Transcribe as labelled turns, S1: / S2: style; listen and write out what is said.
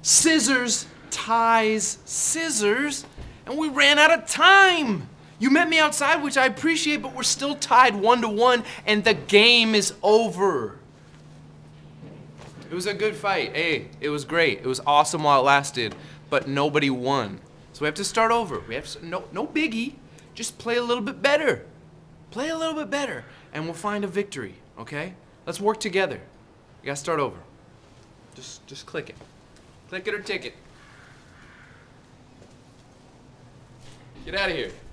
S1: scissors, ties, scissors, and we ran out of time. You met me outside, which I appreciate, but we're still tied 1-1, and the game is over. It was a good fight. Hey, it was great. It was awesome while it lasted, but nobody won. So we have to start over. We have to, no biggie. Just play a little bit better. Play a little bit better, and we'll find a victory, okay? Let's work together. We gotta start over. Just click it. Click it or tick it. Get out of here.